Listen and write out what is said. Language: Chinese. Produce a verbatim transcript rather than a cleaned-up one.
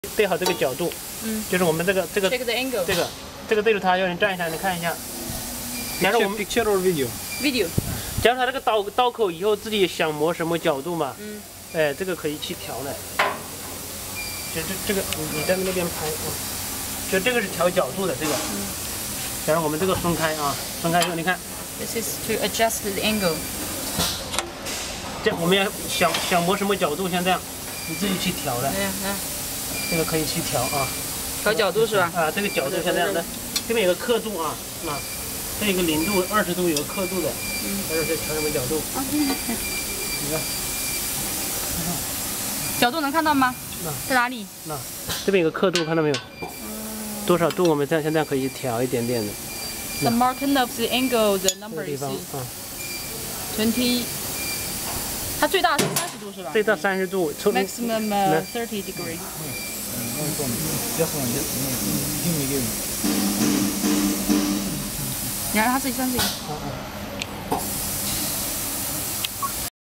对好这个角度，嗯，就是我们这个这个这个这个这个对着它，要你站一下，你看一下。假如我们 picture or video video， 假如它这个刀刀口以后自己想磨什么角度嘛，嗯，哎，这个可以去调的。就这这个你你在那边拍啊，就这个是调角度的这个。嗯。假如我们这个松开啊，松开以后你看。 This is to adjust the angle。 这我们要想想磨什么角度，像这样，你自己去调的。 嗯嗯。 这个可以去调啊。 调角度是吧？ 啊，这个角度像这样的，这边有个刻度啊，啊，这有个零度、二十度有个刻度的，嗯，这是调什么角度？啊，你看， 角度能看到吗？在哪里？ 那这边有个刻度，看到没有？多少度？我们这样像这样可以调一点点的。 The marking of the angle, the number is twenty。它最大是三十度是吧？ 最大三十度。 Maximum thirty degree。你让它自己算自己。